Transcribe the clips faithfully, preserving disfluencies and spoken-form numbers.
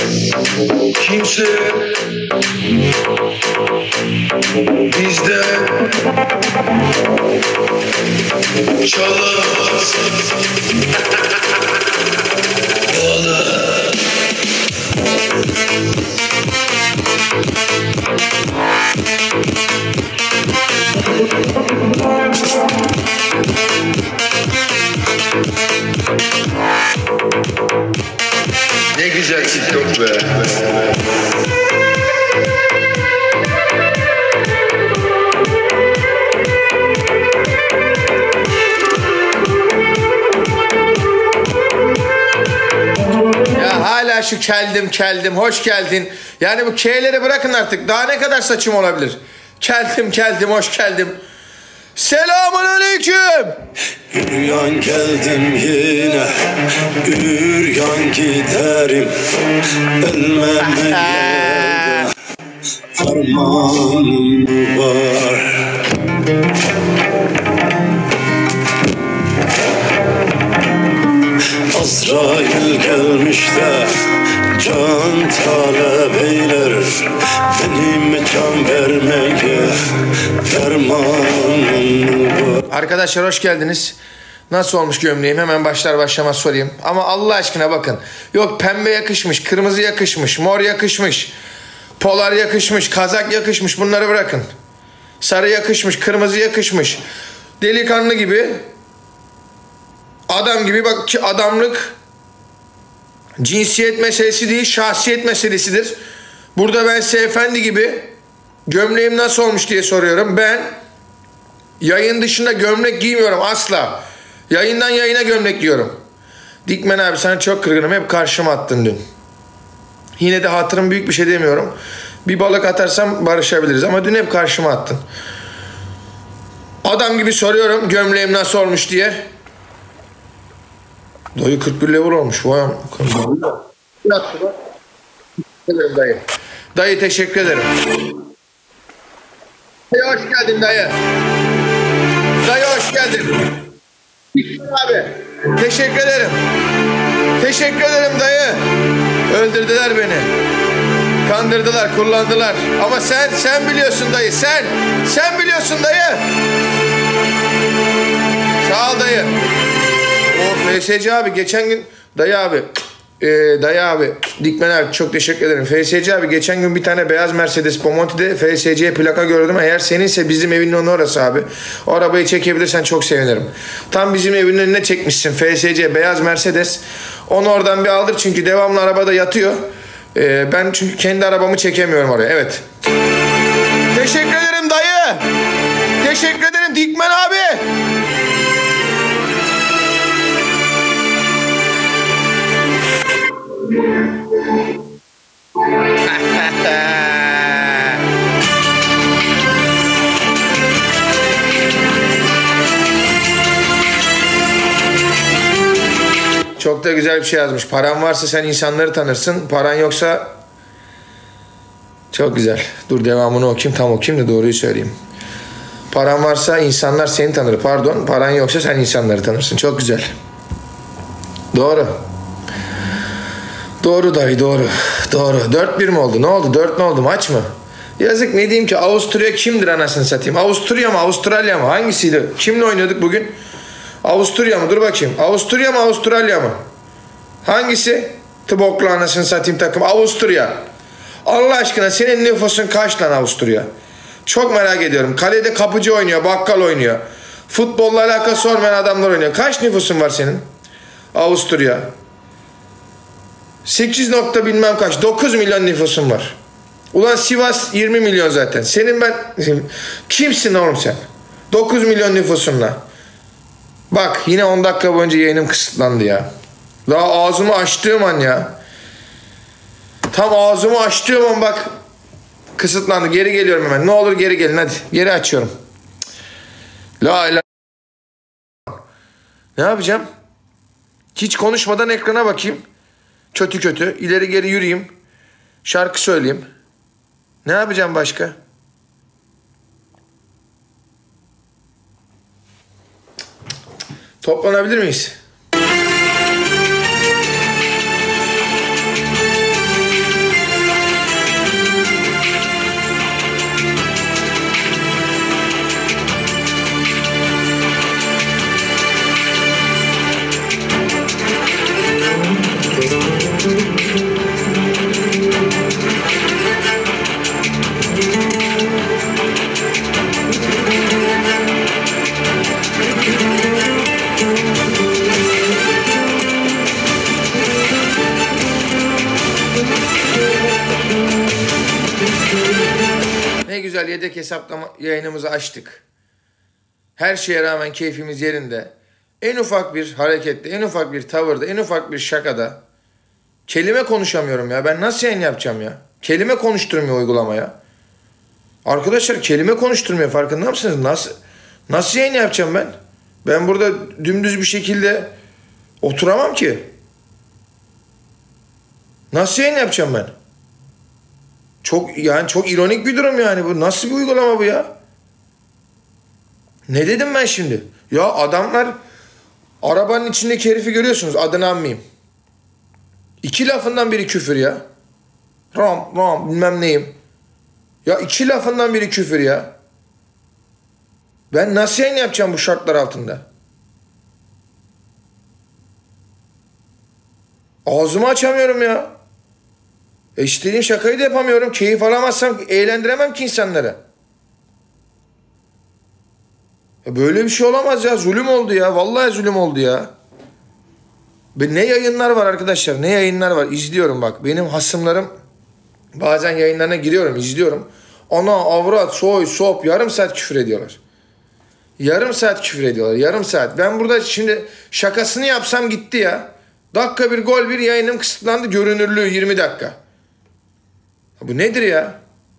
Kimse bizden çalamaz. Bana ne güzel TikTok be. Ya hala şu keldim keldim hoş geldin. Yani bu K'leri bırakın artık. Daha ne kadar saçım olabilir? Keldim keldim hoş geldim. Selamun aleyküm. Üryan geldim yine, üryan giderim. Ölmem ellerde, fermanım var. Azrail gelmiş de can talep eyler. Benim can vermeye fermanım var. Arkadaşlar hoş geldiniz. Nasıl olmuş gömleğim? Hemen başlar başlamaz sorayım. Ama Allah aşkına bakın. Yok pembe yakışmış, kırmızı yakışmış, mor yakışmış, polar yakışmış, kazak yakışmış. Bunları bırakın. Sarı yakışmış, kırmızı yakışmış. Delikanlı gibi, adam gibi, bak ki adamlık cinsiyet meselesi değil, şahsiyet meselesidir. Burada ben size efendi gibi gömleğim nasıl olmuş diye soruyorum. Ben yayın dışında gömlek giymiyorum asla. Yayından yayına gömlek giyiyorum. Dikmen abi sana çok kırgınım. Hep karşıma attın dün. Yine de hatırım büyük bir şey demiyorum. Bir balık atarsam barışabiliriz ama dün hep karşıma attın. Adam gibi soruyorum gömleğim nasıl olmuş diye. Dayı kırk bir level olmuş. Vay dayı. Dayı teşekkür ederim. Dayı hoş geldin dayı. Dayı hoş geldin. Abi teşekkür ederim. Teşekkür ederim dayı. Öldürdüler beni. Kandırdılar, kullandılar. Ama sen sen biliyorsun dayı. Sen sen biliyorsun dayı. Sağ ol dayı. O F S C abi geçen gün dayı abi e, dayı abi Dikmen abi çok teşekkür ederim. F S C abi geçen gün bir tane beyaz Mercedes Pomonti'de F S C plaka gördüm. Eğer seninse bizim evinin önü orası abi. O arabayı çekebilirsen çok sevinirim. Tam bizim evinin önüne çekmişsin F S C beyaz Mercedes. Onu oradan bir aldır çünkü devamlı arabada yatıyor. E, ben çünkü kendi arabamı çekemiyorum oraya. Evet. Teşekkür ederim dayı. Teşekkür ederim Dikmen abi. Çok da güzel bir şey yazmış. Paran varsa sen insanları tanırsın. Paran yoksa... Çok güzel. Dur devamını okuyayım. Tam okuyayım da doğruyu söyleyeyim. Paran varsa insanlar seni tanır. Pardon. Paran yoksa sen insanları tanırsın. Çok güzel. Doğru. Doğru dayı doğru. Doğru. dört bir mi oldu? Ne oldu? dört ne oldu? Maç mı? Yazık ne diyeyim ki Avusturya kimdir anasını satayım? Avusturya mı? Avustralya mı? Hangisiydi? Kimle oynuyorduk bugün? Avusturya mı? Dur bakayım. Avusturya mı? Avustralya mı? Hangisi? Tıboklu anasını satayım takım. Avusturya. Allah aşkına senin nüfusun kaç lan Avusturya? Çok merak ediyorum. Kalede kapıcı oynuyor, bakkal oynuyor. Futbolla alakası olmayan adamlar oynuyor. Kaç nüfusun var senin? Avusturya. sekiz nokta bilmem kaç. dokuz milyon nüfusun var. Ulan Sivas yirmi milyon zaten. Senin ben... Kimsin oğlum sen? dokuz milyon nüfusunla. Bak yine on dakika boyunca yayınım kısıtlandı ya. Daha ağzımı açtığım an ya. Tam ağzımı açtığım an bak kısıtlandı. Geri geliyorum hemen. Ne olur geri gelin hadi. Geri açıyorum. La la. Ne yapacağım? Hiç konuşmadan ekrana bakayım. Kötü kötü. İleri geri yürüyeyim. Şarkı söyleyeyim. Ne yapacağım başka? Toplanabilir miyiz? güzel yedek hesaplama yayınımızı açtık. Her şeye rağmen keyfimiz yerinde. En ufak bir harekette, en ufak bir tavırda, en ufak bir şakada kelime konuşamıyorum ya. Ben nasıl yayın yapacağım ya? Kelime konuşturmuyor uygulamaya. Arkadaşlar kelime konuşturmuyor, farkında mısınız? Nasıl nasıl yayın yapacağım ben? Ben burada dümdüz bir şekilde oturamam ki. Nasıl yayın yapacağım ben? Çok yani çok ironik bir durum yani bu. Nasıl bir uygulama bu ya? Ne dedim ben şimdi? Ya adamlar arabanın içindeki herifi görüyorsunuz. Adını anmayayım. İki lafından biri küfür ya. Ram ram bilmem neyim. Ya iki lafından biri küfür ya. Ben nasıl yayın yapacağım bu şartlar altında? Ağzımı açamıyorum ya. E istediğim şakayı da yapamıyorum. Keyif alamazsam eğlendiremem ki insanları. E böyle bir şey olamaz ya. Zulüm oldu ya. Vallahi zulüm oldu ya. Be ne yayınlar var arkadaşlar. Ne yayınlar var. İzliyorum bak. Benim hasımlarım bazen yayınlarına giriyorum. İzliyorum. Ana, avrat, soy, sop. Yarım saat küfür ediyorlar. Yarım saat küfür ediyorlar. Yarım saat. Ben burada şimdi şakasını yapsam gitti ya. Dakika bir gol bir yayınım kısıtlandı. Görünürlüğü yirmi dakika. Bu nedir ya?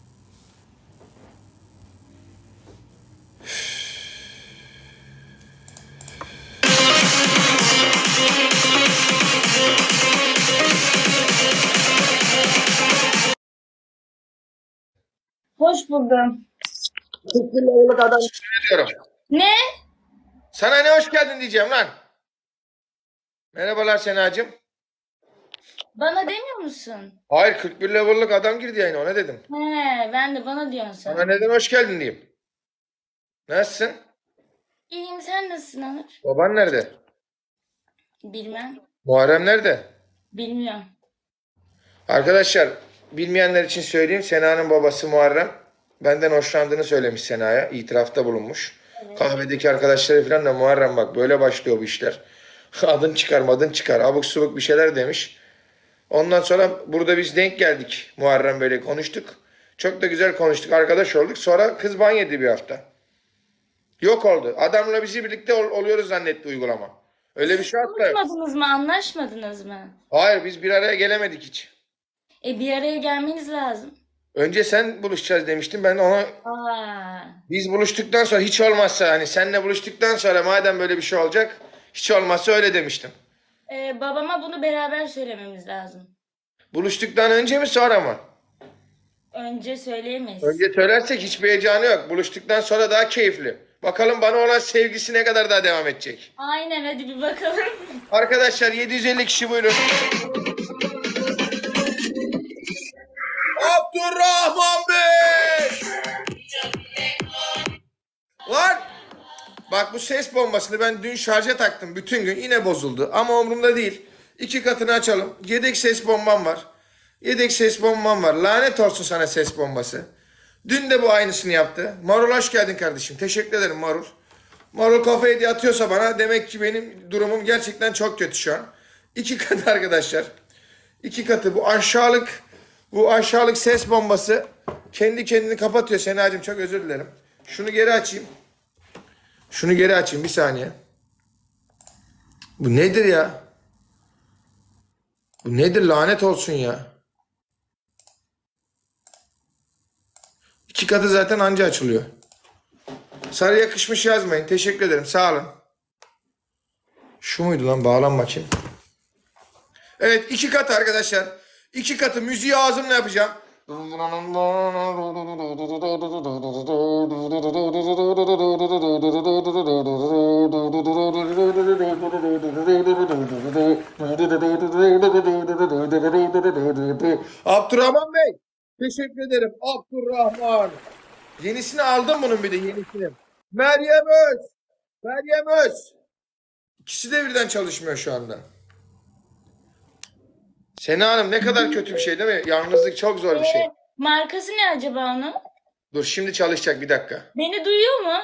Hoş buldum. Kırk adam diyorum. Ne? Sana ne hoş geldin diyeceğim lan. Merhabalar Senacığım. Bana demiyor musun? Hayır, kırk bir level'lık adam girdi yayına, ona dedim. He, ben de bana diyorsun sen. Sana neden hoş geldin diyeyim. Nasılsın? İyiyim, sen nasılsın Onur? Baban nerede? Bilmem. Muharrem nerede? Bilmiyorum. Arkadaşlar bilmeyenler için söyleyeyim. Sena'nın babası Muharrem benden hoşlandığını söylemiş Sena'ya. İtirafta bulunmuş. Evet. Kahvedeki arkadaşları falan da Muharrem bak böyle başlıyor bu işler. Adın çıkar madın çıkar. Abuk subuk bir şeyler demiş. Ondan sonra burada biz denk geldik. Muharrem böyle konuştuk. Çok da güzel konuştuk. Arkadaş olduk. Sonra kız ban yedi bir hafta. Yok oldu. Adamla bizi birlikte ol oluyoruz zannetti uygulama. Öyle bir şey hatta yok. Konuşmadınız mı? Anlaşmadınız mı? Hayır, biz bir araya gelemedik hiç. E bir araya gelmeniz lazım. Önce sen buluşacağız demiştim. Ben ona Aa. biz buluştuktan sonra hiç olmazsa hani seninle buluştuktan sonra madem böyle bir şey olacak hiç olmazsa öyle demiştim. E, babama bunu beraber söylememiz lazım. Buluştuktan önce mi sonra mı? Önce söyleyemeyiz. Önce söylersek hiçbir heyecanı yok. Buluştuktan sonra daha keyifli. Bakalım bana olan sevgisi ne kadar daha devam edecek. Aynen, hadi bir bakalım. Arkadaşlar yedi yüz elli kişi buyurun. Abdurrahman Bey! Lan! Bak bu ses bombasını ben dün şarja taktım bütün gün, yine bozuldu ama umurumda değil. İki katını açalım. Yedek ses bombam var. Yedek ses bombam var. Lanet olsun sana ses bombası. Dün de bu aynısını yaptı. Marul hoş geldin kardeşim. Teşekkür ederim Marul. Marul kafayı diye atıyorsa bana demek ki benim durumum gerçekten çok kötü şu an. İki katı arkadaşlar. İki katı bu aşağılık bu aşağılık ses bombası kendi kendini kapatıyor. Senacığım çok özür dilerim. Şunu geri açayım. Şunu geri açayım bir saniye. Bu nedir ya? Bu nedir, lanet olsun ya. İki katı zaten anca açılıyor. Sarı yakışmış yazmayın. Teşekkür ederim. Sağ olun. Şu muydu lan? Bağlan bakayım. Evet, iki katı arkadaşlar. İki katı müziği ağzımla yapacağım. Abdurrahman Bey. Teşekkür ederim. Abdurrahman. Yenisini aldım bunun, bir de yenisini. Meryem Öz. Meryem Öz. İkisi de birden çalışmıyor şu anda. Sena Hanım ne kadar kötü bir şey değil mi? Yalnızlık çok zor bir şey. E, markası ne acaba onun? Dur şimdi çalışacak, bir dakika. Beni duyuyor mu?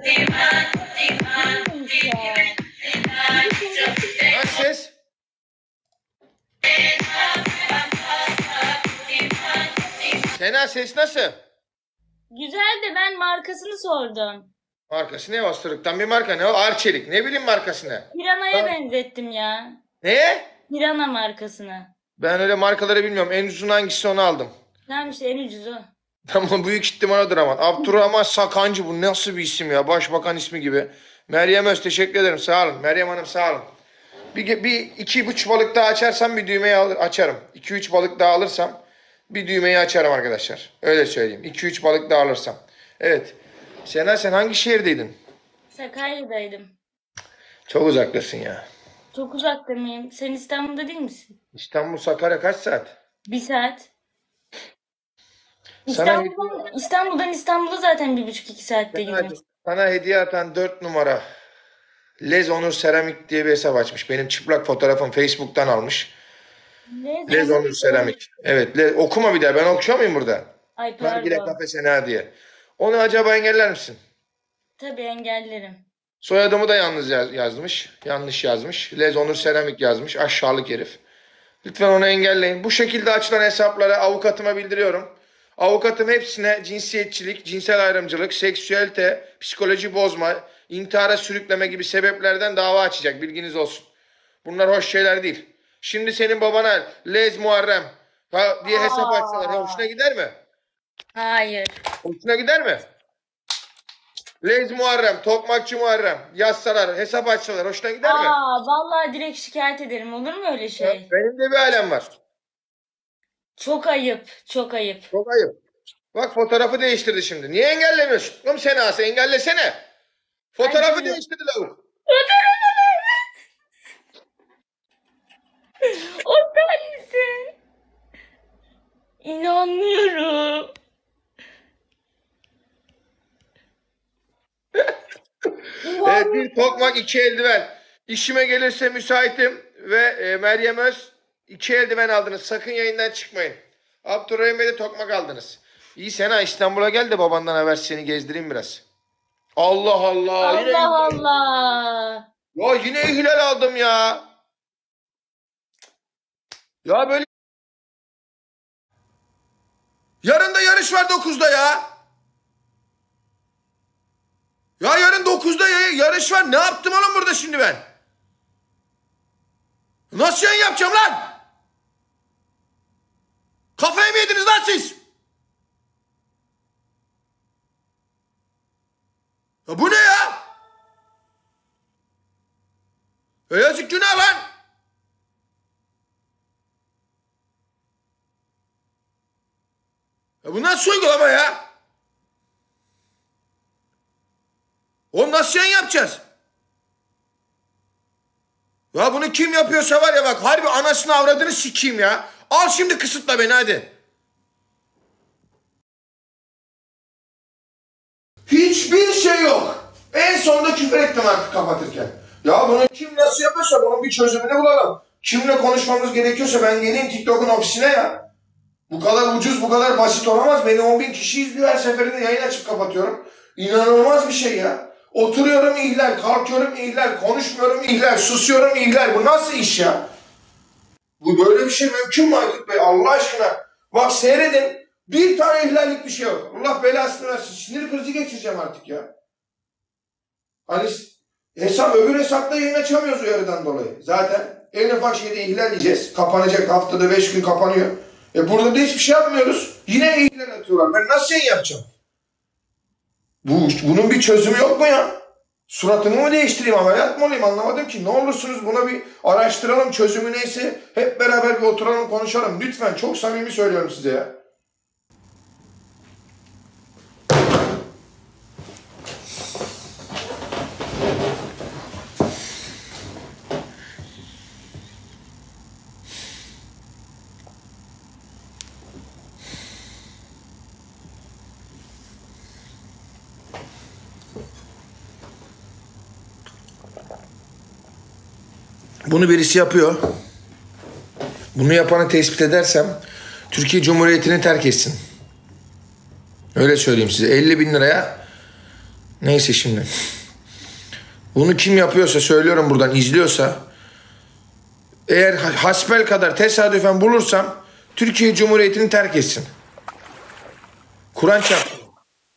Nasıl ses? Sena ses nasıl? Güzel de ben markasını sordum. Markası ne? Osuruktan bir marka ne o? Arçelik. Ne bileyim markası ne? Piranha'ya Ha. benzettim ya. Ne? Pirana markasını. Ben öyle markaları bilmiyorum. En uzun hangisi onu aldım. Tamam işte en ucuzu. Tamam büyük ihtimal odur ama. Abdurrahman Sakancı bu nasıl bir isim ya? Başbakan ismi gibi. Meryem Öz teşekkür ederim sağ olun. Meryem Hanım sağ olun. Bir, bir iki üç balık daha açarsam bir düğmeyi alır, açarım. iki üç balık daha alırsam bir düğmeyi açarım arkadaşlar. Öyle söyleyeyim. iki üç balık daha alırsam. Evet. Sena sen hangi şehirdeydin? Sakarya'daydım. Çok Çok uzaktasın ya. Çok uzakta mıyım? Sen İstanbul'da değil misin? İstanbul Sakarya kaç saat? Bir saat. Sana İstanbul'dan, İstanbul'dan İstanbul'a zaten bir buçuk iki saatte gidiyorum. Sana hediye atan dört numara Lez Onur Seramik diye bir hesap açmış. Benim çıplak fotoğrafım Facebook'tan almış. Ne Lez zaman- Onur Seramik. Evet. Le- okuma bir daha. Ben okşuyor muyum burada? Ay Nargile pardon. Kafe Sena diye. Onu acaba engeller misin? Tabii engellerim. Soyadımı da yalnız yaz- yazmış. Yanlış yazmış. Lez Onur Seramik yazmış. Aşağılık herif. Lütfen onu engelleyin. Bu şekilde açılan hesapları avukatıma bildiriyorum. Avukatım hepsine cinsiyetçilik, cinsel ayrımcılık, seksüelite, psikoloji bozma, intihara sürükleme gibi sebeplerden dava açacak. Bilginiz olsun. Bunlar hoş şeyler değil. Şimdi senin babana Lez Muharrem ha, diye hesap açsalar ya hoşuna gider mi? Hayır. Hoşuna gider mi? Lez Muharrem, Tokmakçı Muharrem yazsalar, hesap açsalar hoşuna gider mi? Aa, vallahi direkt şikayet ederim. Olur mu öyle şey? Benim de bir alem var. Çok ayıp. Çok ayıp. Çok ayıp. Bak fotoğrafı değiştirdi şimdi. Niye engellemiyorsun? Oğlum sen Ase engellesene. Fotoğrafı Ay, değiştirdi lavuk. O sen misin? İnanmıyorum. Evet, bir tokmak iki eldiven. İşime gelirse müsaitim ve e, Meryem Öz iki eldiven aldınız. Sakın yayından çıkmayın. Abdurrahim Bey de tokmak aldınız. İyi Sena İstanbul'a gel de babandan haber seni gezdireyim biraz. Allah Allah. Yine Allah ihlal. Allah. Ya yine ihlal aldım ya. Ya böyle. Yarın da yarış var dokuzda ya. Ya yarın dokuzda ya- yarış var. Ne yaptım oğlum burada şimdi ben? Nasıl yayın yapacağım lan? Kafayı mı yediniz lan siz? Ya bu ne ya? Ya yazık günah lan. Ya bu nasıl uygulama ya? Oğlum nasıl yayın yapacağız? Ya bunu kim yapıyorsa var ya bak harbi anasını avradını sikeyim ya. Al şimdi kısıtla beni hadi. Hiçbir şey yok. En sonunda küfür ettim artık kapatırken. Ya bunu kim nasıl yapıyorsa bunun bir çözümünü bulalım. Kimle konuşmamız gerekiyorsa ben geleyim TikTok'un ofisine ya. Bu kadar ucuz, bu kadar basit olamaz. Beni on bin kişi izliyor her seferinde yayın açıp kapatıyorum. İnanılmaz bir şey ya. Oturuyorum ihlal, kalkıyorum ihlal, konuşmuyorum ihlal, susuyorum ihlal. Bu nasıl iş ya? Bu böyle bir şey mümkün mü Aykut Bey? Allah aşkına. Bak seyredin. Bir tane ihlallik bir şey yok. Allah belasını versin. Sinir krizi geçireceğim artık ya. Hani hesap öbür hesapta yayın açamıyoruz uyarıdan dolayı. Zaten en ufak şeyde ihlal yiyeceğiz. Kapanacak haftada beş gün kapanıyor. E burada da hiçbir şey yapmıyoruz. Yine ihlal atıyorlar. Ben nasıl yayın yapacağım? Bu, bunun bir çözümü yok mu ya? Suratımı mı değiştireyim, ameliyat mı olayım anlamadım ki. Ne olursunuz buna bir araştıralım, çözümü neyse hep beraber bir oturalım konuşalım. Lütfen çok samimi söylüyorum size ya. Bunu birisi yapıyor. Bunu yapanı tespit edersem Türkiye Cumhuriyeti'ni terk etsin. Öyle söyleyeyim size. elli bin liraya neyse şimdi. Bunu kim yapıyorsa söylüyorum buradan izliyorsa eğer hasbel kadar tesadüfen bulursam Türkiye Cumhuriyeti'ni terk etsin. Kur'an çarpsın.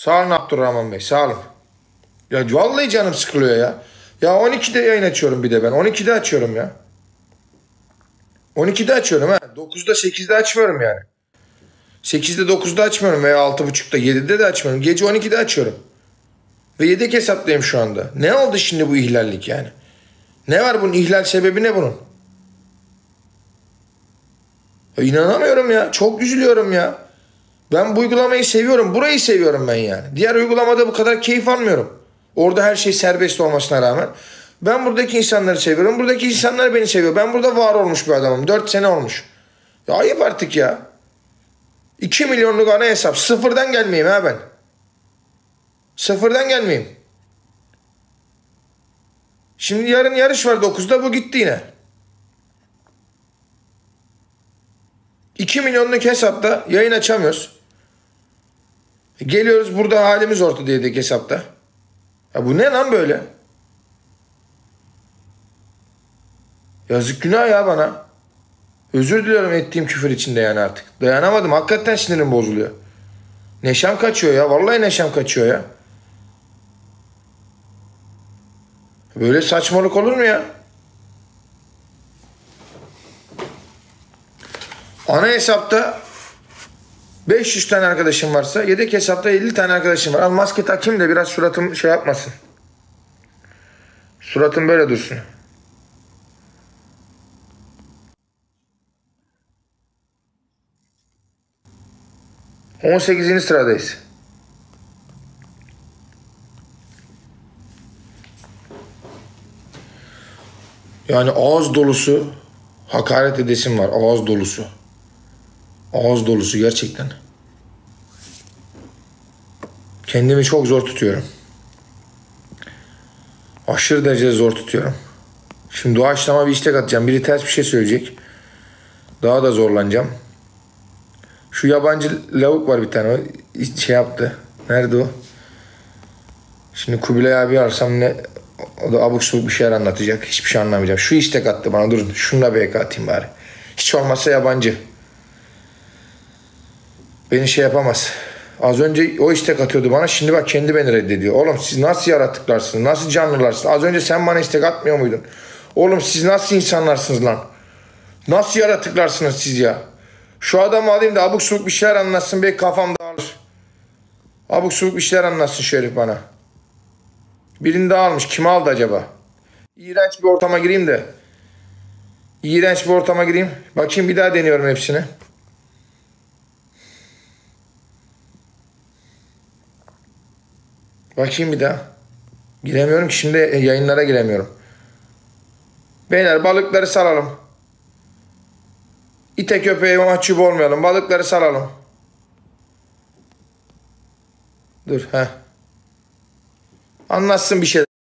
Sağ olun Abdurrahman Bey, sağ olun. Ya vallahi canım sıkılıyor ya. Ya on ikide yayın açıyorum bir de ben. on ikide açıyorum ya. on ikide açıyorum ha. dokuzda sekizde açmıyorum yani. sekizde dokuzda açmıyorum veya altı buçukta yedide de açmıyorum. Gece on ikide açıyorum. Ve yedek hesaptayım şu anda. Ne oldu şimdi bu ihlallik yani? Ne var bunun ihlal sebebi ne bunun? Ya inanamıyorum ya. Çok üzülüyorum ya. Ben bu uygulamayı seviyorum. Burayı seviyorum ben yani. Diğer uygulamada bu kadar keyif almıyorum. Orada her şey serbest olmasına rağmen. Ben buradaki insanları seviyorum. Buradaki insanlar beni seviyor. Ben burada var olmuş bir adamım. dört sene olmuş. Ya ayıp artık ya. iki milyonluk ana hesap. Sıfırdan gelmeyeyim ha ben. Sıfırdan gelmeyeyim. Şimdi yarın yarış var dokuzda, bu gitti yine. iki milyonluk hesapta yayın açamıyoruz. Geliyoruz burada halimiz ortada dedik hesapta. Ya bu ne lan böyle? Yazık günah ya bana. Özür diliyorum ettiğim küfür içinde yani artık. Dayanamadım. Hakikaten sinirim bozuluyor. Neşem kaçıyor ya. Vallahi neşem kaçıyor ya. Böyle saçmalık olur mu ya? Ana hesapta beş yüz tane arkadaşım varsa yedek hesapta elli tane arkadaşım var. Al maske takayım da biraz suratım şey yapmasın. Suratım böyle dursun. on sekizinci sıradayız. Yani ağız dolusu hakaret edesim var. Ağız dolusu. Ağız dolusu gerçekten. Kendimi çok zor tutuyorum. Aşırı derecede zor tutuyorum. Şimdi doğaçlama bir istek atacağım. Biri ters bir şey söyleyecek. Daha da zorlanacağım. Şu yabancı lavuk var bir tane. O şey yaptı. Nerede o? Şimdi Kubilay abi arsam ne? O da abuk subuk bir şeyler anlatacak. Hiçbir şey anlamayacağım. Şu istek attı bana. Durun. Şununla B K atayım bari. Hiç olmazsa yabancı. Beni şey yapamaz. Az önce o istek atıyordu bana. Şimdi bak kendi beni reddediyor. Oğlum siz nasıl yaratıklarsınız? Nasıl canlılarsınız? Az önce sen bana istek atmıyor muydun? Oğlum siz nasıl insanlarsınız lan? Nasıl yaratıklarsınız siz ya? Şu adamı alayım da abuk subuk bir şeyler anlatsın. Belki kafam dağılır. Abuk subuk bir şeyler anlatsın şu herif bana. Birini daha almış. Kim aldı acaba? İğrenç bir ortama gireyim de. İğrenç bir ortama gireyim. Bakayım bir daha deniyorum hepsini. Bakayım bir daha. Giremiyorum ki şimdi, yayınlara giremiyorum. Beyler balıkları salalım. İte köpeğe mahcup olmayalım. Balıkları salalım. Dur ha. Anlatsın bir şey.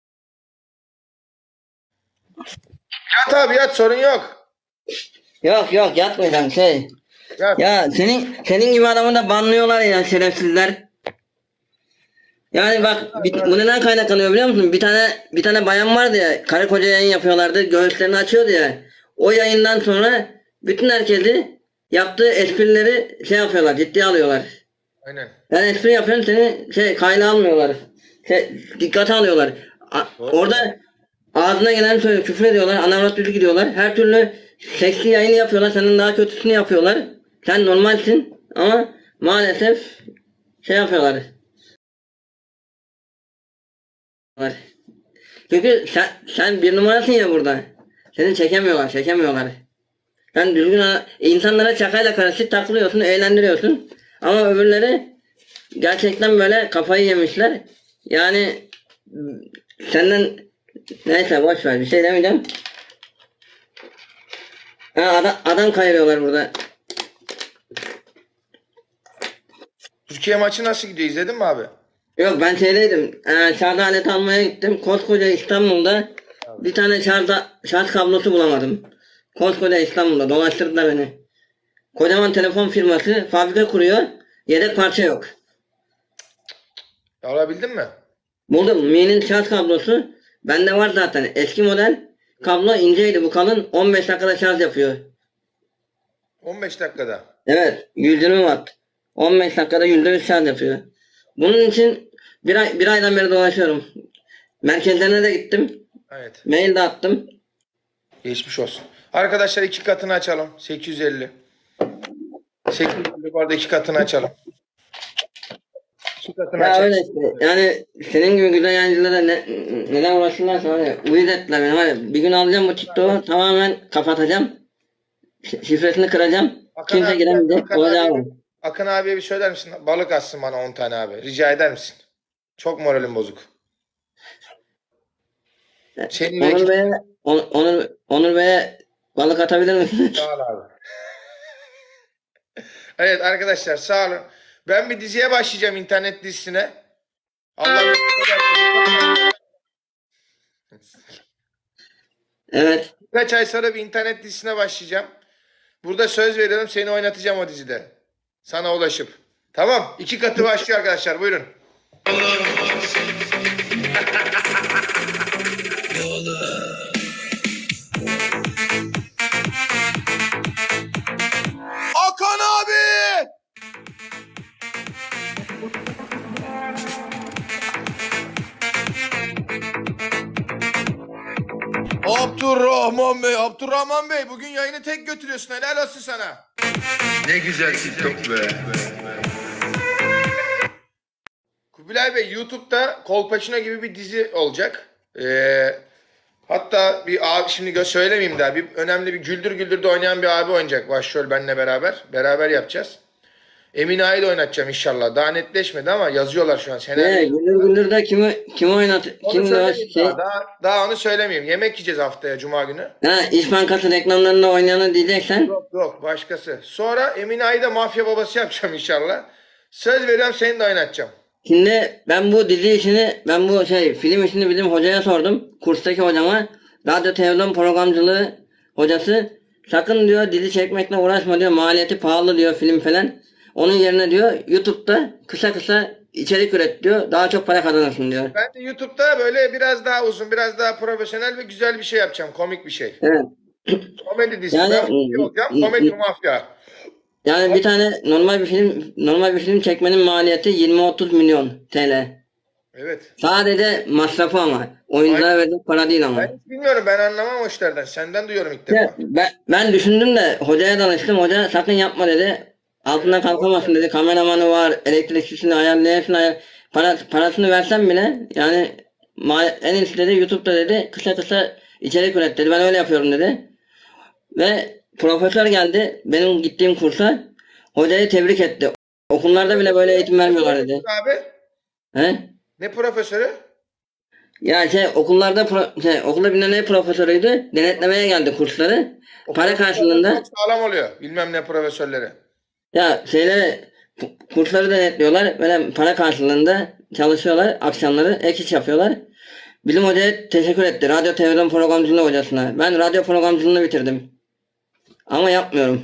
Yat abi yat, sorun yok. Yok yok yatmayacağım şey. Yat. Ya senin senin gibi adamı da banlıyorlar ya şerefsizler. Yani bak bir, bu neden kaynaklanıyor biliyor musun? Bir tane bir tane bayan vardı ya, karı koca yayın yapıyorlardı, göğüslerini açıyordu ya. O yayından sonra bütün herkesi yaptığı esprileri şey yapıyorlar, ciddiye alıyorlar. Aynen. Yani espri yapıyorsun, seni şey kayla almıyorlar. Şey, dikkate alıyorlar. A, orada ağzına gelen söylüyor, küfür ediyorlar, anavrat düzü gidiyorlar. Her türlü seksi yayını yapıyorlar, senin daha kötüsünü yapıyorlar. Sen normalsin ama maalesef şey yapıyorlar. Çünkü sen, sen bir numarasın ya burada. Seni çekemiyorlar, çekemiyorlar. Sen düzgün insanlara şakayla karışık takılıyorsun, eğlendiriyorsun. Ama öbürleri gerçekten böyle kafayı yemişler. Yani senden neyse boş ver, bir şey demeyeceğim. Ha, adam, adam kayırıyorlar burada. Türkiye maçı nasıl gidiyor, izledin mi abi? Yok ben şeydeydim. Ee, şarj aleti almaya gittim. Koskoca İstanbul'da bir tane şarj, şarj kablosu bulamadım. Koskoca İstanbul'da dolaştırdılar beni. Kocaman telefon firması fabrika kuruyor. Yedek parça yok. Alabildin mi? Buldum. Mi'nin şarj kablosu. Bende var zaten. Eski model. Kablo inceydi, bu kalın. on beş dakikada şarj yapıyor. on beş dakikada. Evet. yüz yirmi watt. on beş dakikada yüzde yüz şarj yapıyor. Bunun için bir ay bir aydan beri dolaşıyorum. Merkezlerine de gittim. Evet. Mail de attım. Geçmiş olsun. Arkadaşlar iki katını açalım. sekiz yüz elli. sekiz yüz elli bu arada iki katını açalım. İki katını Ya açalım. öyle işte. Yani senin gibi güzel yayıncılara ne, neden uğraşırlarsa var ya, uyuz ettiler beni var ya. Bir gün alacağım bu TikTok'u tamamen kapatacağım. Ş- Şifresini kıracağım. Hakan Kimse abi, giremeyecek. Hakan Olacağı abi- var. Akın abiye bir söyler misin? Balık atsın bana on tane abi. Rica eder misin? Çok moralim bozuk. Senin Onur ekip- Bey'e On- Onur, Onur Bey'e balık atabilir misin? Sağ ol abi. Evet arkadaşlar sağ olun. Ben bir diziye başlayacağım, internet dizisine. Allah Evet. Birkaç ay sonra bir internet dizisine başlayacağım. Burada söz veriyorum, seni oynatacağım o dizide. Sana ulaşıp. Tamam. iki katı başlıyor arkadaşlar. Buyurun. Hakan abi! Abdurrahman Bey, Abdurrahman Bey bugün yayını tek götürüyorsun. Helal olsun sana. Ne güzel TikTok be. Kubilay Bey YouTube'da Kolpaçino gibi bir dizi olacak. Ee, hatta bir abi şimdi gö- söylemeyeyim daha. Bir önemli bir Güldür Güldür'de oynayan bir abi oynayacak başrol benimle beraber. Beraber yapacağız. Emin Ağa'yı da oynatacağım inşallah. Daha netleşmedi ama yazıyorlar şu an. Ne? Senaryo. Güldür Güldür'de kimi kimi oynat? Onu Kim de söylemeyeyim şey? daha, daha, daha onu söylemeyeyim. Yemek yiyeceğiz haftaya Cuma günü. Ha, İş Bankası reklamlarında oynayanı diyeceksen. Yok yok başkası. Sonra Emin Ağa'yı da mafya babası yapacağım inşallah. Söz veriyorum seni de oynatacağım. Şimdi ben bu dizi işini, ben bu şey film işini bizim hocaya sordum. Kurstaki hocama. Radyo televizyon programcılığı hocası. Sakın diyor dizi çekmekle uğraşma diyor. Maliyeti pahalı diyor film falan. Onun yerine diyor YouTube'da kısa kısa içerik üret diyor. Daha çok para kazanırsın diyor. Ben de YouTube'da böyle biraz daha uzun, biraz daha profesyonel ve güzel bir şey yapacağım. Komik bir şey. Evet. Komedi dizisi. Yani- Ben mafya olacağım. Komedi mafya. Yani bir tane normal bir film normal bir film çekmenin maliyeti yirmi otuz milyon T L. Evet. Sadece masrafı ama. Oyunculara verecek para değil ama. Ben hiç bilmiyorum. Ben anlamam o işlerden. Senden duyuyorum ilk defa. Ya, ben, ben düşündüm de hocaya danıştım. Hoca sakın yapma dedi. Altından kalkamazsın dedi. Kameramanı var, elektrikçisini ayarlı, hepsini ayar. Para, parasını versen bile yani ma- en iyisi dedi YouTube'da dedi kısa kısa içerik üret dedi. Ben öyle yapıyorum dedi. Ve profesör geldi benim gittiğim kursa. Hocayı tebrik etti. Okullarda bile böyle eğitim vermiyorlar dedi. Abi He? ne profesörü? Ya şey okullarda pro, şey, okulda bir ne profesörüydü. Denetlemeye geldi kursları. Para karşılığında Çok sağlam oluyor. Bilmem ne profesörleri. ya şeyleri ku- kursları denetliyorlar. Böyle para karşılığında çalışıyorlar. Akşamları ek iş yapıyorlar. Bizim hocaya teşekkür etti. Radyo televizyon programcılığı hocasına. Ben radyo programcılığını bitirdim. Ama yapmıyorum.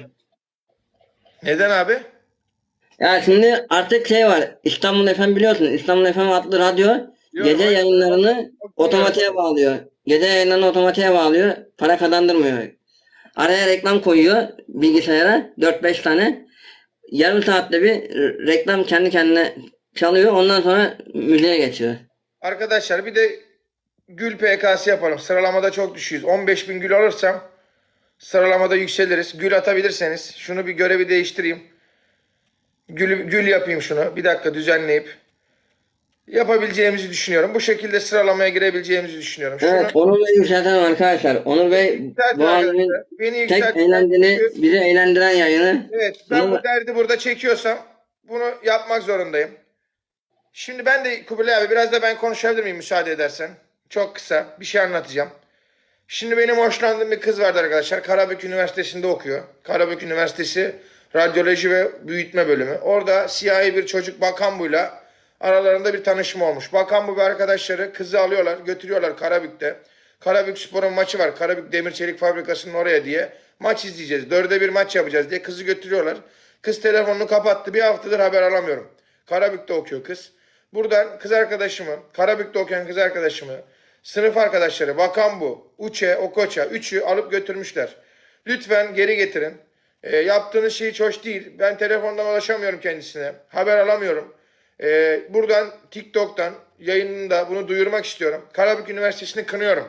Neden abi? Ya şimdi artık şey var. İstanbul F M biliyorsun. İstanbul F M adlı radyo gece hayır. yayınlarını otomatiğe bağlıyor. Gece yayınlarını otomatiğe bağlıyor. Para kazandırmıyor. Araya reklam koyuyor bilgisayara. dört beş tane. Yarım saatte bir r- reklam kendi kendine çalıyor. Ondan sonra müziğe geçiyor. Arkadaşlar bir de gül P K'sı yapalım. Sıralamada çok düşüyoruz. on beş bin gül alırsam sıralamada yükseliriz. Gül atabilirseniz şunu bir görevi değiştireyim. Gül, gül yapayım şunu. Bir dakika düzenleyip. Yapabileceğimizi düşünüyorum. Bu şekilde sıralamaya girebileceğimizi düşünüyorum. Şunu Evet, Onur Bey yükseltelim arkadaşlar. Onur Bey yükseltin bu arkadaşlar. alemin Beni tek yükseltin. eğlenceli, bizi eğlendiren yayını. Evet, ben Bunu- bu derdi burada çekiyorsam bunu yapmak zorundayım. Şimdi ben de Kubilay abi biraz da ben konuşabilir miyim müsaade edersen? Çok kısa bir şey anlatacağım. Şimdi benim hoşlandığım bir kız vardı arkadaşlar. Karabük Üniversitesi'nde okuyor. Karabük Üniversitesi Radyoloji ve Büyütme Bölümü. Orada siyahi bir çocuk Bakanbu'yla aralarında bir tanışma olmuş. Bakanbu ve arkadaşları kızı alıyorlar, götürüyorlar Karabük'te. Karabük Spor'un maçı var. Karabük Demir Çelik Fabrikası'nın oraya diye. Maç izleyeceğiz. Dörde bir maç yapacağız diye kızı götürüyorlar. Kız telefonunu kapattı. Bir haftadır haber alamıyorum. Karabük'te okuyor kız. Buradan kız arkadaşımı, Karabük'te okuyan kız arkadaşımı, sınıf arkadaşları, Bakanbu, Uçe, Okoça, üçü alıp götürmüşler. Lütfen geri getirin. E, yaptığınız şey hiç hoş değil. Ben telefondan ulaşamıyorum kendisine. Haber alamıyorum. Ee, buradan TikTok'tan yayınında bunu duyurmak istiyorum. Karabük Üniversitesi'ni kınıyorum.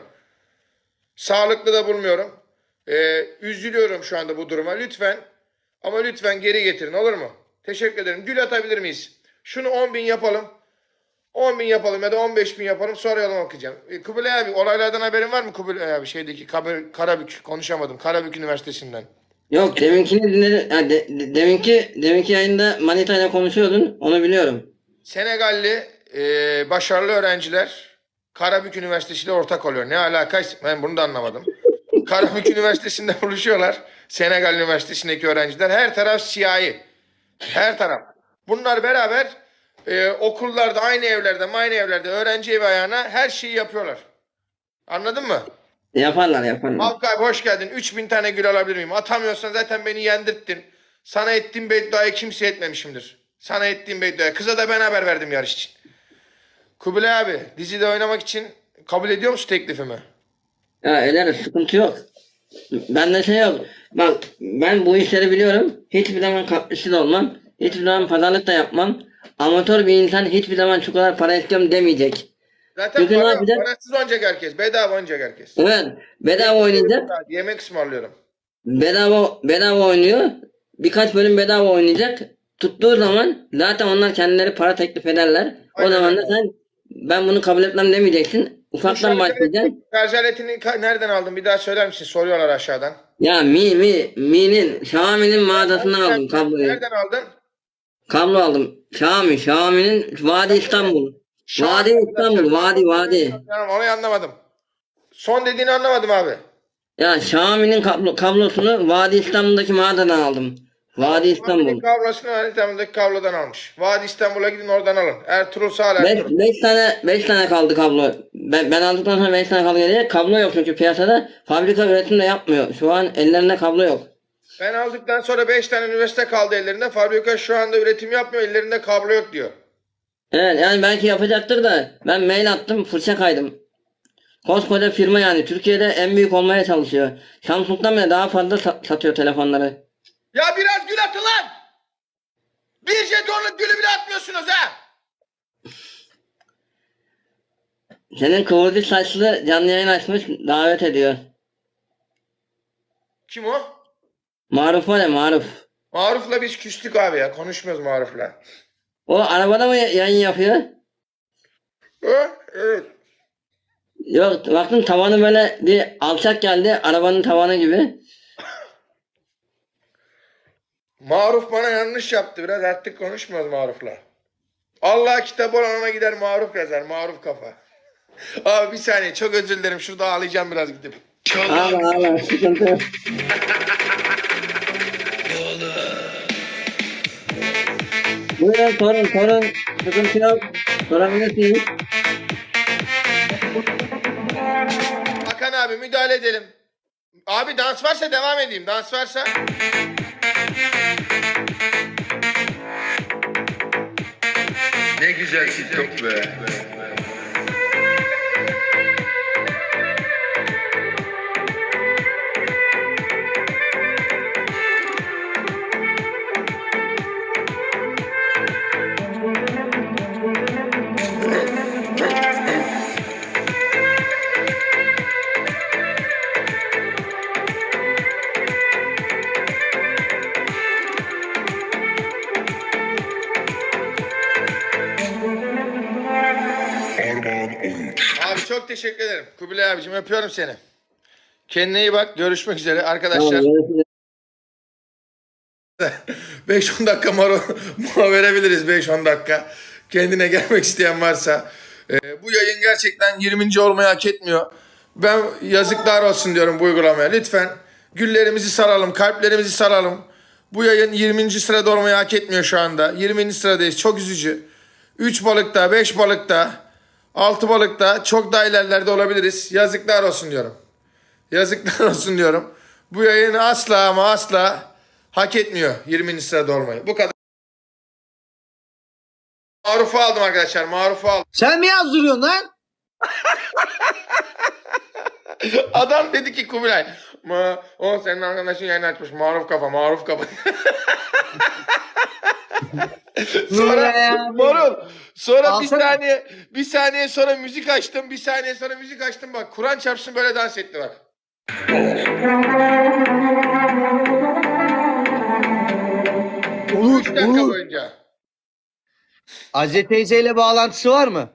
Sağlıklı da bulmuyorum. Ee, üzülüyorum şu anda bu duruma. Lütfen ama lütfen geri getirin, olur mu? Teşekkür ederim. Gül atabilir miyiz? Şunu on bin yapalım. on bin yapalım ya da on beş bin yapalım, sonra yoluma okuyacağım. E, Kubilay abi, olaylardan haberin var mı Kubilay abi? Şeydeki Kab- Karabük, konuşamadım. Karabük Üniversitesi'nden. Yok, deminkini dinledim. Ha, de, de- deminki, deminki yayında Manita ile konuşuyordun. Onu biliyorum. Senegalli e, başarılı öğrenciler Karabük Üniversitesi ile ortak oluyor. Ne alakaysa ben bunu da anlamadım. Karabük Üniversitesi'nde buluşuyorlar. Senegal Üniversitesi'ndeki öğrenciler. Her taraf siyahi. Her taraf. Bunlar beraber e, okullarda, aynı evlerde, aynı evlerde öğrenci evi ayağına her şeyi yapıyorlar. Anladın mı? Yaparlar yaparlar. Halk abi hoş geldin. üç bin tane gül alabilir miyim? Atamıyorsan zaten beni yendirttin. Sana ettiğim bedduayı kimse etmemişimdir. Sana ettiğim bedduayı. Kıza da ben haber verdim yarış için. Kubilay abi, dizide oynamak için kabul ediyor musun teklifimi? Ya ederiz, sıkıntı yok. Bende şey yok. Bak, ben bu işleri biliyorum. Hiçbir zaman kaprisli de olmam. Hiçbir zaman pazarlık da yapmam. Amatör bir insan hiçbir zaman şu kadar para istiyorum demeyecek. Zaten Çünkü ne para, yapacak? parasız oynayacak herkes. Bedava oynayacak herkes. Evet, bedava oynayacak. Yemek ısmarlıyorum. Bedava bedava oynuyor. Birkaç bölüm bedava oynayacak. Tuttuğu zaman zaten onlar kendileri para teklif ederler. Aynen O zaman da öyle. sen ben bunu kabul etmem demeyeceksin. Ufaktan başlayacaksın. Şarj aletini ka- nereden aldın? Bir daha söyler misin? Soruyorlar aşağıdan. Ya Mi Mi Mi'nin Xiaomi'nin mağazasından aldım kabloyu. Nereden aldın? Kablo aldım. Xiaomi Xiaomi'nin Vadi İstanbul. Vadi İstanbul. Vadi Vadi. Tamam, orayı anlamadım. Son dediğini anlamadım abi. Ya Xiaomi'nin kablo, kablosunu Vadi İstanbul'daki mağazadan aldım. Vadi İstanbul. Kablosunu Vadi İstanbul'daki kablodan almış. Vadi İstanbul'a gidin, oradan alın. Ertuğrul Sağlar. beş beş tane beş tane kaldı kablo. Ben ben aldıktan sonra beş tane kablo gelecek. Kablo yok çünkü piyasada. Fabrika üretim de yapmıyor. Şu an ellerinde kablo yok. Ben aldıktan sonra beş tane üniversite kaldı ellerinde. Fabrika şu anda üretim yapmıyor. Ellerinde kablo yok diyor. Evet, yani belki yapacaktır da ben mail attım, fırça kaydım. Koskoca firma yani Türkiye'de en büyük olmaya çalışıyor. Samsung'dan bile daha fazla sa- satıyor telefonları. Ya biraz gül atın lan! Bir jetonluk gülü bile atmıyorsunuz ha! Senin kıvırcık saçlı canlı yayın açmış, davet ediyor. Kim o? Maruf var ya, Maruf. Maruf'la biz küstük abi ya. Konuşmuyoruz Maruf'la. O arabada mı yayın yapıyor? Ha? Evet. Yok, baktım tavanı böyle bir alçak geldi, arabanın tavanı gibi. Maruf bana yanlış yaptı. Biraz artık konuşmuyoruz Maruf'la. Allah kitabı olan ona gider Maruf yazar. Maruf kafa. Abi bir saniye, çok özür dilerim. Şurada ağlayacağım biraz gidip. Ağla ağla, sıkıntı yok. Buyurun sorun sorun, sıkıntı yok. Sorabilirsiniz. Hakan abi müdahale edelim. Abi dans varsa devam edeyim. Dans varsa. Ne güzel TikTok be. Abi çok teşekkür ederim. Kubilay abicim, öpüyorum seni. Kendine iyi bak. Görüşmek üzere arkadaşlar. Tamam, görüşürüz. beş on dakika mola mola verebiliriz. beş on dakika. Kendine gelmek isteyen varsa. Ee, bu yayın gerçekten yirminci olmayı hak etmiyor. Ben yazıklar olsun diyorum bu uygulamaya. Lütfen güllerimizi saralım, kalplerimizi saralım. Bu yayın yirminci sırada olmayı hak etmiyor şu anda. yirminci sıradayız. Çok üzücü. üç balıkta, beş balıkta, altı balıkta, çok daha ilerlerde olabiliriz. Yazıklar olsun diyorum. Yazıklar olsun diyorum. Bu yayını asla ama asla hak etmiyor yirminci sırada olmayı. Bu kadar. Maruf'u aldım arkadaşlar. Maruf'u aldım. Sen mi yazdırıyorsun lan? Adam dedi ki Kubilay. Ma, o senin arkadaşın yayını açmış. Maruf kafa, maruf kafa. Sonra Marul, sonra bir Alsana. saniye bir saniye sonra müzik açtım. Bir saniye sonra müzik açtım bak. Kur'an çarpsın böyle dans etti bak. Olur, üç dakika olur. boyunca. Azize teyzeyle bağlantısı var mı?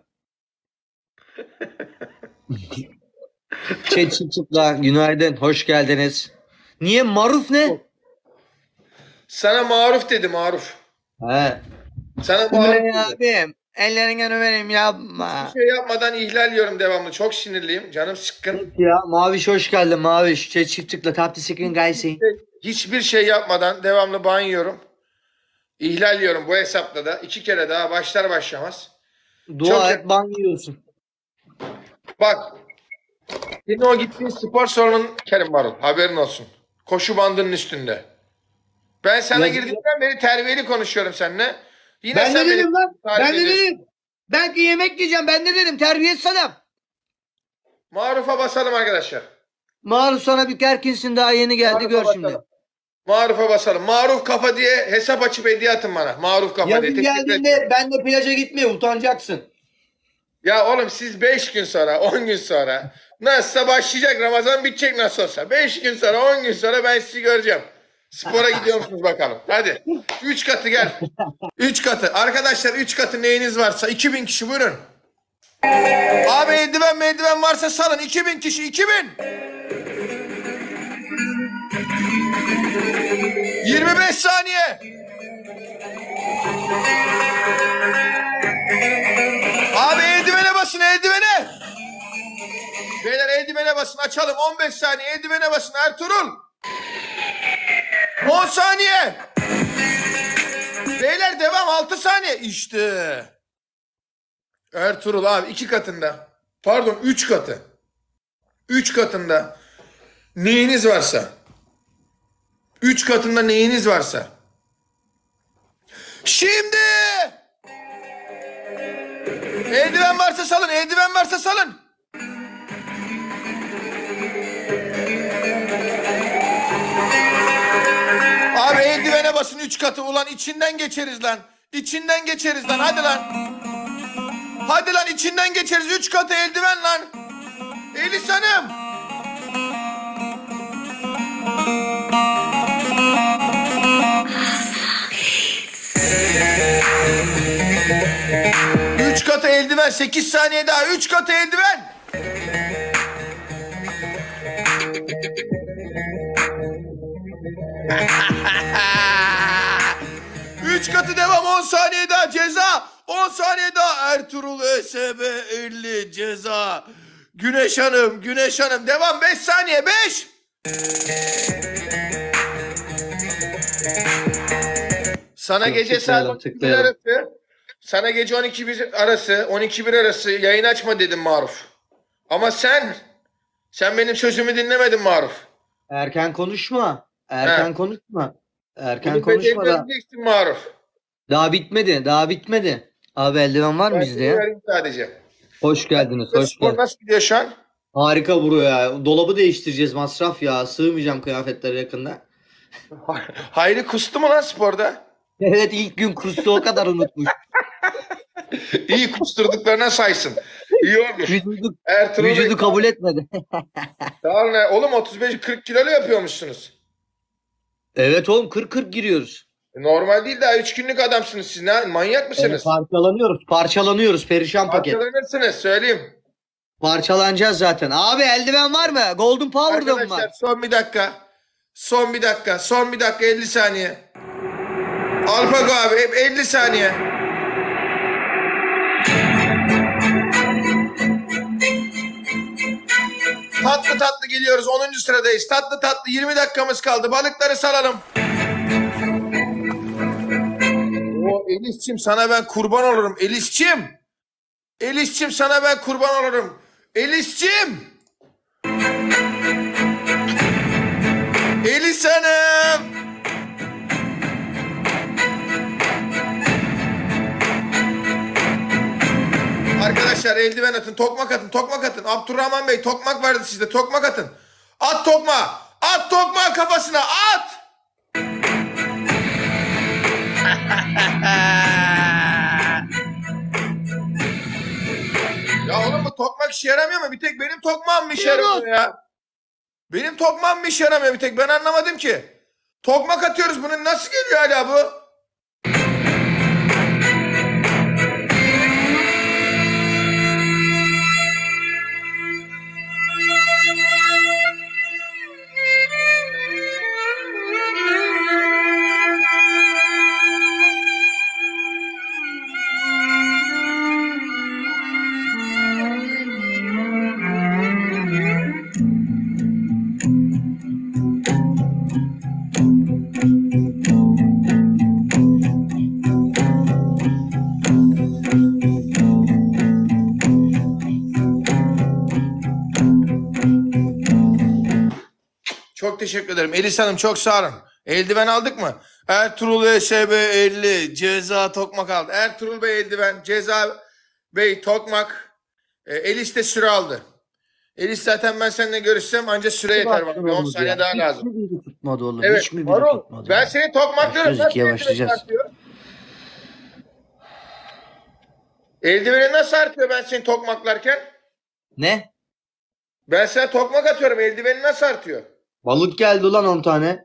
Çet çıpla günaydın, hoş geldiniz. Niye maruf ne? Sana maruf dedi maruf. He. Sana maruf Ömer'im dedi. abim, ellerinden ömerim yapma. Bir şey yapmadan ihlal yiyorum devamlı. Çok sinirliyim. Canım sıkkın. Ya Maviş hoş geldin Maviş. Çet çift tıkla tap screen guys'ı. Hiçbir şey yapmadan devamlı ban yiyorum. İhlal yiyorum bu hesapta da. İki kere daha başlar başlamaz. Dua Çok- et ban yiyorsun. Bak. Yine o gittiğin spor salonun Kerim Marul. Haberin olsun. Koşu bandının üstünde. Ben sana Ya- girdiğimden beri terbiyeli konuşuyorum seninle. Yine Ben de sen beni dedim lan. tarif Ben de ediyorsun. dedim. Ben ki yemek yiyeceğim. Ben de dedim. Terbiyesiz adam. Marufa basalım arkadaşlar. Maruf sana bir kerkinsin daha yeni geldi Marufa gör basalım. şimdi. Marufa basalım. Maruf kafa diye hesap açıp hediye atın bana. Maruf kafa diye. Yazın Teşekkür ederim. geldiğinde ben de plaja gitmeye utanacaksın. Ya oğlum siz beş gün sonra, on gün sonra nasılsa başlayacak Ramazan bitecek nasıl olsa. beş gün sonra, on gün sonra ben sizi göreceğim. Spora gidiyor musunuz bakalım. Hadi. üç katı gel. üç katı. Arkadaşlar üç katı neyiniz varsa iki bin kişi buyurun. Abi eldiven eldiven varsa salın. iki bin kişi. iki bin. yirmi beş saniye. Abi eldivene basın eldivene. Beyler eldivene basın açalım. on beş saniye eldivene basın Ertuğrul. on saniye. Beyler devam altı saniye. İşte. Ertuğrul abi iki katında. Pardon üç katı. üç katında. Neyiniz varsa. üç katında neyiniz varsa. Şimdi. Eldiven varsa salın. Eldiven varsa salın. Abi eldivene basın üç katı. Ulan içinden geçeriz lan. İçinden geçeriz lan. Hadi lan. Hadi lan içinden geçeriz. Üç katı eldiven lan. Elis Hanım. Üç katı eldiven. Sekiz saniye daha. Üç katı eldiven. Üç katı devam. On saniye daha ceza. On saniye daha. Ertuğrul E S B elli ceza. Güneş Hanım. Güneş Hanım. Devam. Beş saniye. Beş. Sana gece saat Tıklayalım, on iki bir tıklayalım. arası. Sana gece on iki bir arası. on iki bir arası yayın açma dedim Maruf. Ama sen sen benim sözümü dinlemedin Maruf. Erken konuşma. Erken He. konuşma. Erken Bunu konuşma bedelini da. ödeyeceksin Maruf. Daha bitmedi. Daha bitmedi. Abi eldiven var mı Ben bizde seni ya? vereyim sadece. Hoş geldiniz. Hoş Spor geldiniz. nasıl gidiyor şu an? Harika bro ya. Dolabı değiştireceğiz masraf ya. Sığmayacağım kıyafetlere yakında. Hayri kustu mu lan sporda? Evet ilk gün kursu o kadar unutmuş. İyi kusturduklarına saysın. İyi olmuş. Vücudu, Ertuğrul Bey, vücudu kabul etmedi. sağ olun. Oğlum otuz beş kırk kilolu yapıyormuşsunuz. Evet oğlum kırk kırk giriyoruz. Normal değil daha üç günlük adamsınız siz. Ne, manyak Evet, mısınız? parçalanıyoruz. Parçalanıyoruz. Perişan paket. Parçalanırsınız söyleyeyim. Parçalanacağız zaten. Abi eldiven var mı? Golden Power'da mı Arkadaşlar var? son bir dakika. Son bir dakika. Son bir dakika elli saniye. Alpago abi hep elli saniye. Tatlı tatlı geliyoruz. onuncu sıradayız. Tatlı tatlı yirmi dakikamız kaldı. Balıkları salalım. O Elis'cim sana ben kurban olurum. Elis'cim. Elis'cim sana ben kurban olurum. Elis'cim. Elis Hanım. Arkadaşlar eldiven atın, tokmak atın, tokmak atın. Abdurrahman Bey tokmak vardı sizde, tokmak atın. At tokma, at tokma kafasına, at. tokmak işe yaramıyor mu? Bir tek benim tokmağım mı işe yaramıyor ya? Benim tokmağım mı işe yaramıyor bir tek? Ben anlamadım ki. Tokmak atıyoruz, bunun nasıl geliyor hala bu? Çok teşekkür ederim. Elis Hanım çok sağ olun. Eldiven aldık mı? Ertuğrul E S B elli ceza tokmak aldı. Ertuğrul Bey eldiven, Ceza Bey tokmak. E, Elis de süre aldı. Elis zaten ben seninle görüşsem anca süre yeter bana. Bir on saniye daha lazım. Hiç mi biri tutmadı oğlum? Evet. Hiç mi biri Marul, tutmadı? ben seni tokmaklıyorum. Başlıyoruz, ikiye başlayacağız. Eldiveni nasıl artıyor ben seni tokmaklarken? Ne? Ben sana tokmak atıyorum. Eldiveni nasıl artıyor? Balık geldi ulan on tane.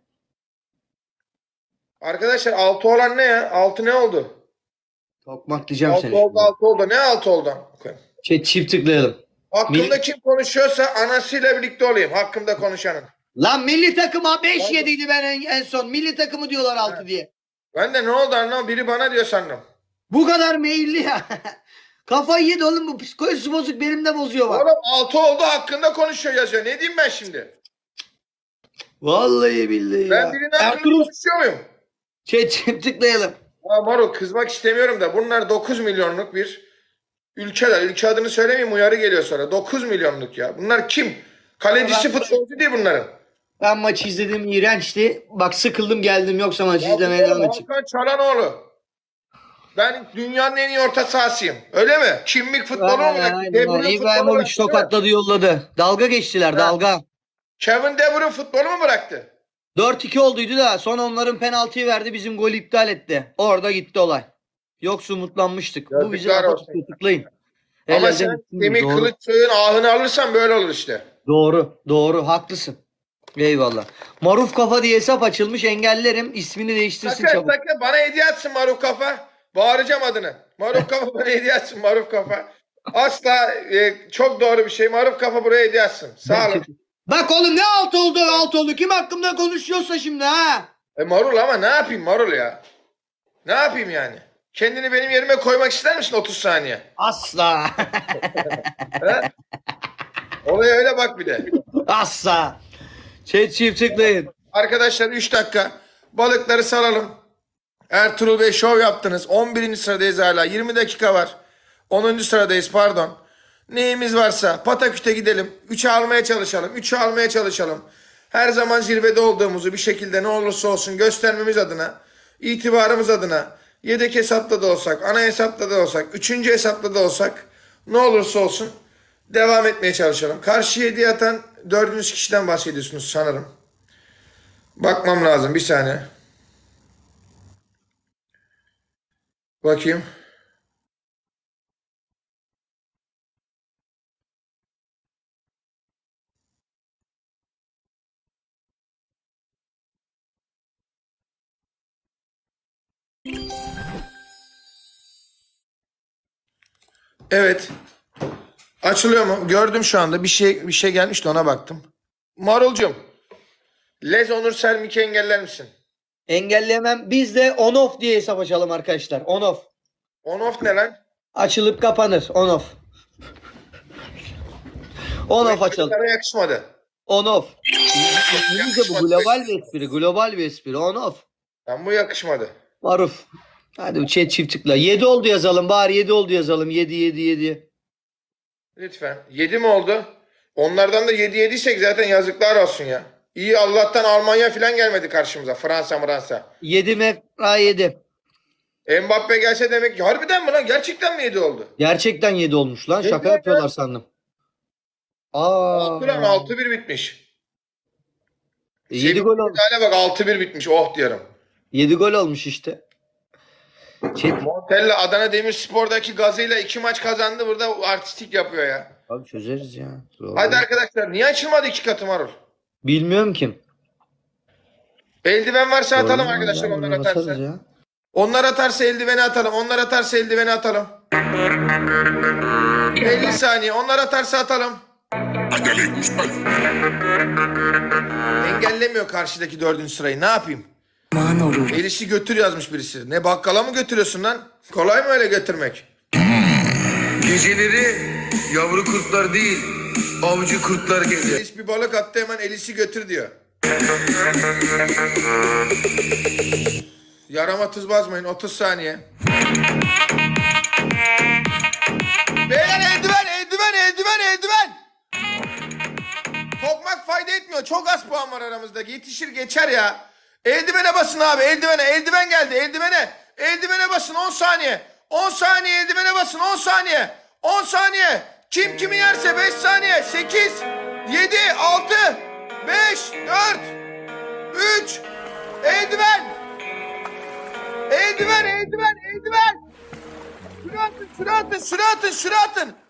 Arkadaşlar altı olan ne ya? altı ne oldu? Tokmak diyeceğim altı seni. oldu, altı oldu. Ne altı oldu? Okay. Şey, çift tıklayalım. Hakkımda Mil- kim konuşuyorsa anasıyla birlikte olayım. Hakkımda konuşanın. Lan milli takıma beş Pardon. yediydi ben en, en son. Milli takımı diyorlar altı diye. Ben de ne oldu anlam? Biri bana diyor sandım. Bu kadar meyilli ya. Kafayı yedi oğlum, bu psikolojisi bozuk, benim de bozuyor bak. Oğlum altı oldu hakkında konuşuyor yazıyor. Ne diyeyim ben şimdi? Vallahi billahi Ben ya. birinin hakkında Ertuğrul, konuşuyor muyum? şey, çift tıklayalım. Ya Marul kızmak istemiyorum da bunlar dokuz milyonluk bir ülkeler. Ülke adını söylemeyeyim, uyarı geliyor sonra. dokuz milyonluk ya. Bunlar kim? Kalecisi Ben- futbolcu değil bunların. Ben maçı izledim, iğrençti. Bak sıkıldım geldim, yoksa maçı Ya izlemeye bu devam edeceğim. Hakan Çalhanoğlu. Ben dünyanın en iyi orta sahasıyım. Öyle mi? Kimlik futbolu mu bıraktı? Aynen, De aynen. Bruyne futbolu İbrahimovic bıraktı, değil mi? tokatladı, yolladı. Dalga geçtiler, Ha. dalga. Kevin De Bruyne futbolu mu bıraktı? dört iki olduydu da son onların penaltıyı verdi, bizim golü iptal etti. Orada gitti olay. Yoksa umutlanmıştık. Bu bizi Yazıklar lafa olsun. tutuyor, tıklayın. Ama Helal sen olsun. Semih Doğru. Kılıçsoy'un ahını alırsan böyle olur işte. Doğru, doğru, haklısın. Eyvallah. Maruf kafa diye hesap açılmış, engellerim. İsmini değiştirsin Sakın çabuk. sakın bana hediye atsın Maruf Kafa. Bağıracağım adını. Maruf Kafa bana hediye atsın Maruf Kafa. Asla e, çok doğru bir şey. Maruf Kafa buraya hediye atsın. Sağ olun. Bak oğlum, ne alt oldu alt oldu. Kim hakkımda konuşuyorsa şimdi ha. E Marul ama ne yapayım Marul ya? Ne yapayım yani? Kendini benim yerime koymak ister misin otuz saniye? Asla. He? Olaya öyle bak bir de. Asla. Şey, çift tıklayın. Arkadaşlar üç dakika. Balıkları salalım. Ertuğrul Bey şov yaptınız. on birinci sıradayız hala. yirmi dakika var. onuncu sıradayız pardon. Neyimiz varsa pataküte gidelim. üçü almaya çalışalım. üçü almaya çalışalım. Her zaman zirvede olduğumuzu bir şekilde ne olursa olsun göstermemiz adına, itibarımız adına, yedek hesapta da olsak, ana hesapta da olsak, üçüncü hesapta da olsak ne olursa olsun devam etmeye çalışalım. Karşı hediye atan dördüncü kişiden bahsediyorsunuz sanırım. Bakmam lazım bir saniye. Bakayım. Evet. Açılıyor mu? Gördüm şu anda. Bir şey bir şey gelmişti, ona baktım. Marulcum. Lez Onur Selmik'i engeller misin? Engelleyemem. Biz de on off diye hesap açalım arkadaşlar. On off. On off ne lan? Açılıp kapanır. On off. On off açalım. Sana yakışmadı. On off. İngilizce bu global bir espri. Global bir espri. On off. Lan bu yakışmadı. Maruf. Hadi bu chat çift tıkla. yedi oldu yazalım. Bari yedi oldu yazalım. yedi yedi yedi. Lütfen. Yedi mi oldu? Onlardan da yedi yediysek zaten yazıklar olsun ya. İyi Allah'tan Almanya falan gelmedi karşımıza. Fransa Fransa. yedi mekra yedi. Mbappe gelse demek ki harbiden mi lan? Gerçekten mi yedi oldu? Gerçekten yedi olmuş lan. Şaka ya? yapıyorlar sandım. Aa. altı lan altı bir bitmiş. yedi gol olmuş. Hale bak altı bir bitmiş. Oh diyorum. yedi gol olmuş işte. Chat. Montella Adana Demirspor'daki gazıyla iki maç kazandı. Burada artistik yapıyor ya. Abi çözeriz ya. Zor Hadi değil. arkadaşlar niye açılmadı iki katı marul? Bilmiyorum kim. Eldiven varsa atalım Olmaz arkadaşlar ya, onlar buna atarsa. basarız ya. Onlar atarsa eldiveni atalım. Onlar atarsa eldiveni atalım. elli saniye. Onlar atarsa atalım. Engellemiyor karşıdaki dördüncü sırayı. Ne yapayım? Elisi götür yazmış birisi. Ne bakkala mı götürüyorsun lan? Kolay mı öyle götürmek? Geceleri yavru kurtlar değil, avcı kurtlar gezer. Elis bir balık attı hemen Elis'i götür diyor. Yarama tuz basmayın. otuz saniye. Beyler eldiven, eldiven, eldiven, eldiven. Tokmak fayda etmiyor. Çok az puan var aramızda. Yetişir geçer ya. Eldivene basın abi. Eldivene. Eldiven geldi. Eldivene. Eldivene basın. on saniye. on saniye eldivene basın. on saniye. on saniye. Kim kimi yerse beş saniye. sekiz, yedi, altı, beş, dört, üç. Eldiven. Eldiven, eldiven, eldiven. Şunu atın, şunu atın, şunu atın, şunu atın.